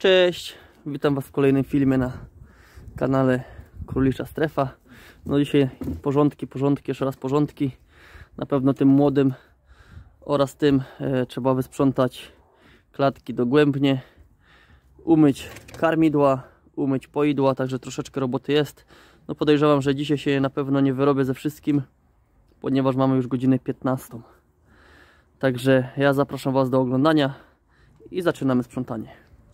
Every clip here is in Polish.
Cześć, witam Was w kolejnym filmie na kanale Królicza Strefa. No dzisiaj porządki, jeszcze raz porządki. Na pewno tym młodym oraz tym trzeba wysprzątać klatki dogłębnie, umyć karmidła, umyć poidła, także troszeczkę roboty jest. No podejrzewam, że dzisiaj się na pewno nie wyrobię ze wszystkim, ponieważ mamy już godzinę 15. Także ja zapraszam Was do oglądania i zaczynamy sprzątanie.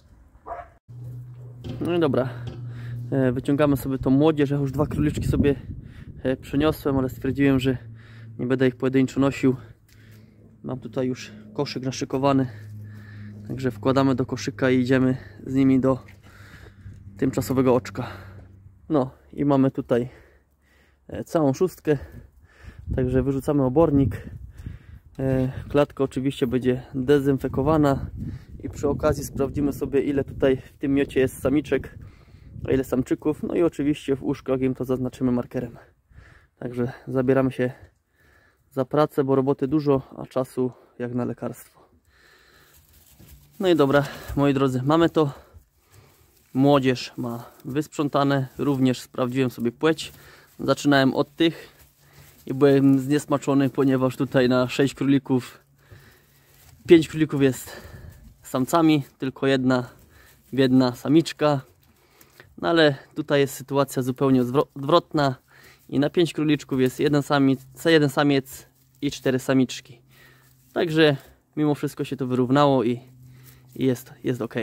No i dobra, wyciągamy sobie tą młodzież. Ja już 2 króliczki sobie przeniosłem, ale stwierdziłem, że nie będę ich pojedynczo nosił. Mam tutaj już koszyk naszykowany, także wkładamy do koszyka i idziemy z nimi do tymczasowego oczka. No i mamy tutaj całą szóstkę, także wyrzucamy obornik. Klatka oczywiście będzie dezynfekowana i przy okazji sprawdzimy sobie, ile tutaj w tym miocie jest samiczek, a ile samczyków. No i oczywiście w łóżkach im to zaznaczymy markerem. Także zabieramy się za pracę, bo roboty dużo, a czasu jak na lekarstwo. No i dobra, moi drodzy, mamy to. Młodzież ma wysprzątane, również sprawdziłem sobie płeć. Zaczynałem od tych i byłem zniesmaczony, ponieważ tutaj na 6 królików 5 królików jest samcami, tylko jedna samiczka. No ale tutaj jest sytuacja zupełnie odwrotna i na 5 króliczków jest jeden samiec i 4 samiczki. Także mimo wszystko się to wyrównało i jest ok.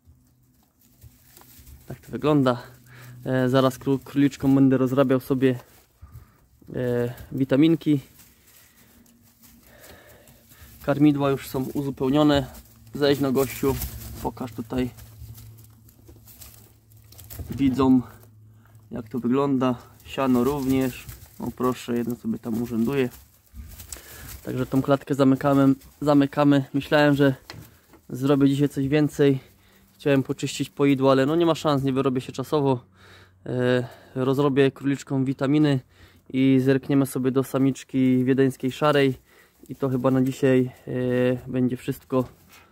Tak to wygląda. Zaraz króliczkom będę rozrabiał sobie witaminki. Karmidła już są uzupełnione. Zejdź no gościu, pokaż tutaj widzom, jak to wygląda. Siano również. O proszę, jedno sobie tam urzęduje. Także tą klatkę zamykamy. Myślałem, że zrobię dzisiaj coś więcej. Chciałem poczyścić poidło, ale no nie ma szans, nie wyrobię się czasowo. Rozrobię króliczkom witaminy i zerkniemy sobie do samiczki wiedeńskiej szarej. I to chyba na dzisiaj będzie wszystko.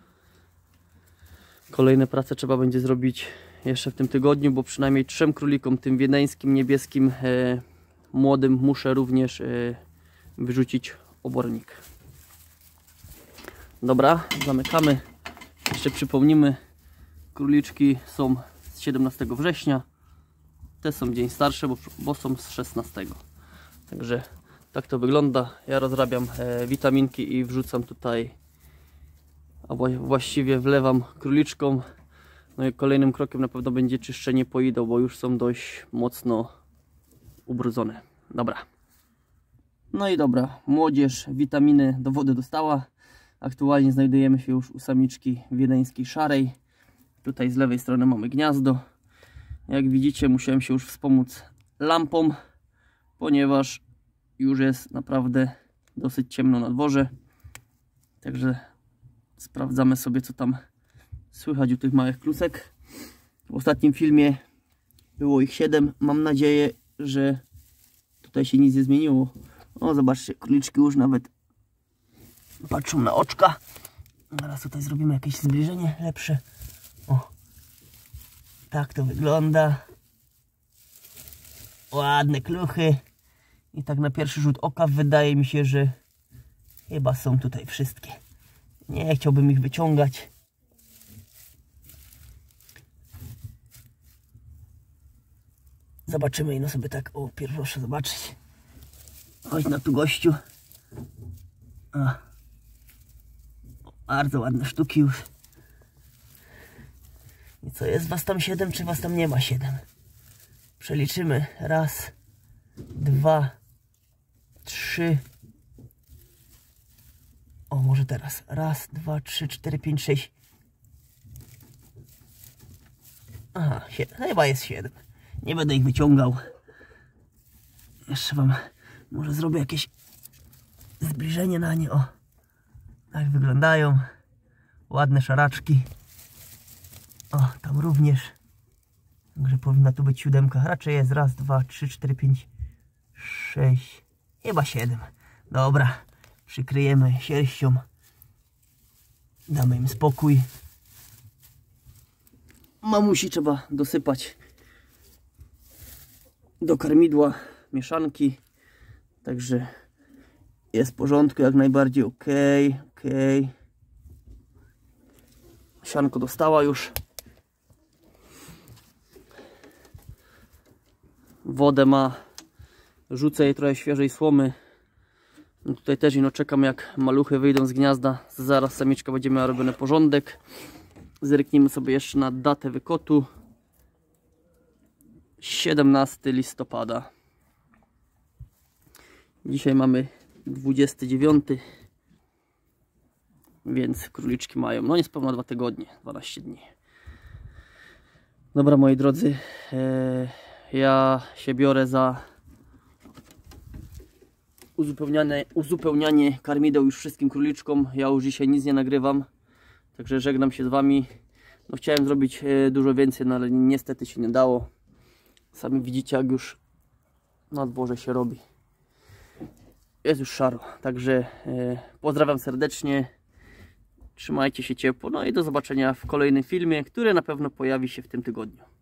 Kolejne prace trzeba będzie zrobić jeszcze w tym tygodniu, bo przynajmniej 3 królikom, tym wiedeńskim, niebieskim, młodym, muszę również wyrzucić obornik. Dobra, zamykamy. Jeszcze przypomnimy, króliczki są z 17 września. Te są dzień starszy, bo są z 16. Także tak to wygląda. Ja rozrabiam witaminki i wrzucam tutaj, a właściwie wlewam króliczkom. No i kolejnym krokiem na pewno będzie czyszczenie poideł, bo już są dość mocno ubrudzone. Dobra. No i dobra, młodzież witaminy do wody dostała. Aktualnie znajdujemy się już u samiczki wiedeńskiej szarej. Tutaj z lewej strony mamy gniazdo. Jak widzicie, musiałem się już wspomóc lampą, ponieważ już jest naprawdę dosyć ciemno na dworze. Także sprawdzamy sobie, co tam słychać u tych małych klusek. W ostatnim filmie było ich 7. Mam nadzieję, że tutaj się nic nie zmieniło. O, zobaczcie, króliczki już nawet patrzą na oczka. Teraz tutaj zrobimy jakieś zbliżenie lepsze. O, tak to wygląda. Ładne kluchy. I tak na pierwszy rzut oka wydaje mi się, że chyba są tutaj wszystkie. Nie chciałbym ich wyciągać. Zobaczymy i no sobie tak, o, proszę zobaczyć. Chodź na tu gościu. A. Bardzo ładne sztuki już. I co, jest was tam 7, czy was tam nie ma 7? Przeliczymy. Raz, 2, 3. O, może teraz. Raz, 2, 3, 4, 5, 6. Aha, 7. Chyba jest 7. Nie będę ich wyciągał. Jeszcze wam może zrobię jakieś zbliżenie na nie. O, tak wyglądają. Ładne szaraczki. O, tam również. Także powinna tu być 7. Raczej jest raz, 2, 3, 4, 5, 6. Chyba 7. Dobra. Przykryjemy sierścią. Damy im spokój. mamusi trzeba dosypać do karmidła mieszanki. Także jest w porządku, jak najbardziej ok. Sianko dostała już. Wodę ma. Rzucę jej trochę świeżej słomy. No tutaj też ino czekam, jak maluchy wyjdą z gniazda. Zaraz samiczka będzie miała robiony porządek. Zerknijmy sobie jeszcze na datę wykotu. 17 listopada. Dzisiaj mamy 29. Więc króliczki mają no niespełna 2 tygodnie, 12 dni. Dobra, moi drodzy, ja się biorę za uzupełnianie karmideł już wszystkim króliczkom. Ja już dzisiaj nic nie nagrywam, także żegnam się z wami. No, chciałem zrobić dużo więcej, no ale niestety się nie dało. Sami widzicie, jak już na dworze się robi. Jest już szaro, także pozdrawiam serdecznie. Trzymajcie się ciepło, no i do zobaczenia w kolejnym filmie, który na pewno pojawi się w tym tygodniu.